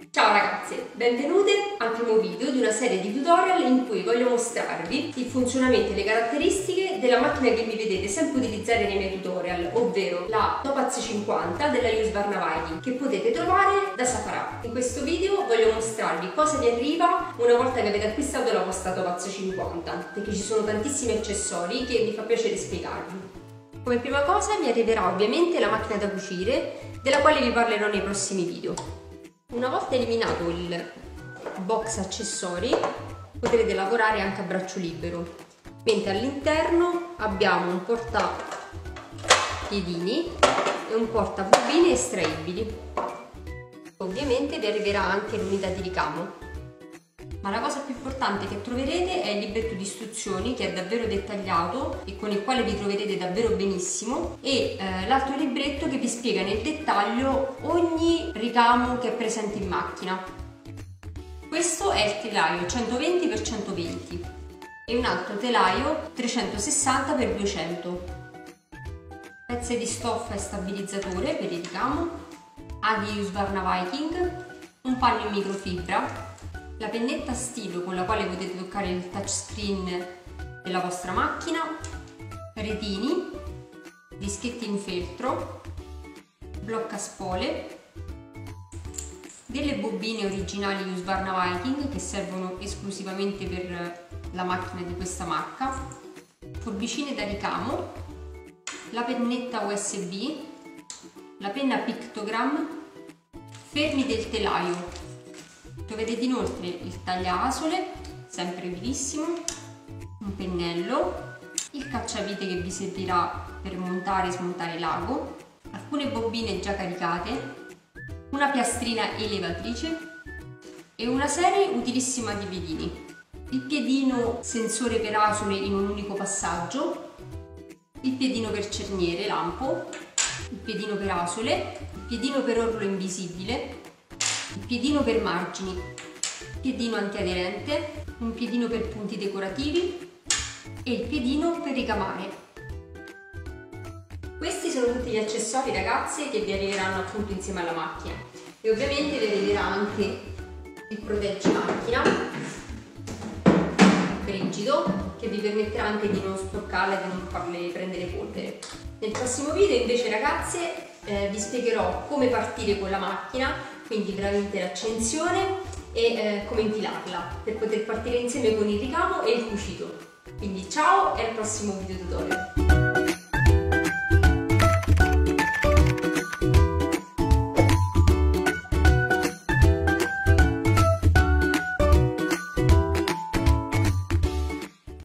Ciao ragazze, benvenute al primo video di una serie di tutorial in cui voglio mostrarvi il funzionamento e le caratteristiche della macchina che mi vedete sempre utilizzare nei miei tutorial, ovvero la Topaz 50 della Husqvarna Viking, che potete trovare da Safara. In questo video voglio mostrarvi cosa vi arriva una volta che avete acquistato la vostra Topaz 50, perché ci sono tantissimi accessori che mi fa piacere spiegarvi. Come prima cosa mi arriverà ovviamente la macchina da cucire, della quale vi parlerò nei prossimi video. Una volta eliminato il box accessori potrete lavorare anche a braccio libero, mentre all'interno abbiamo un portapiedini e un portabobine estraibili. Ovviamente vi arriverà anche l'unità di ricamo, ma la cosa più importante che troverete è il libretto di istruzioni, che è davvero dettagliato e con il quale vi troverete davvero benissimo, e l'altro libretto che vi spiega nel dettaglio ogni ricamo che è presente in macchina. Questo è il telaio 120x120 e un altro telaio 360x200, pezzi di stoffa e stabilizzatore per il ricamo, aghi Husqvarna Viking, un panno in microfibra, la pennetta stilo con la quale potete toccare il touchscreen della vostra macchina, retini, dischetti in feltro, blocca spole, delle bobine originali Husqvarna Viking che servono esclusivamente per la macchina di questa marca, forbicine da ricamo, la pennetta USB, la penna Pictogram, fermi del telaio. Troverete inoltre il tagliasole, sempre utilissimo, un pennello, il cacciavite che vi servirà per montare e smontare l'ago, alcune bobine già caricate, una piastrina elevatrice e una serie utilissima di piedini. Il piedino sensore per asole in un unico passaggio, il piedino per cerniere lampo, il piedino per asole, il piedino per orlo invisibile, il piedino per margini, il piedino antiaderente, un piedino per punti decorativi e il piedino per ricamare. Questi sono tutti gli accessori, ragazze, che vi arriveranno appunto insieme alla macchina, e ovviamente vi arriverà anche il proteggi macchina rigido che vi permetterà anche di non sporcarla e di non farle prendere polvere. Nel prossimo video invece, ragazze, vi spiegherò come partire con la macchina, quindi veramente l'accensione e come infilarla per poter partire insieme con il ricamo e il cucito. Quindi ciao e al prossimo video tutorial!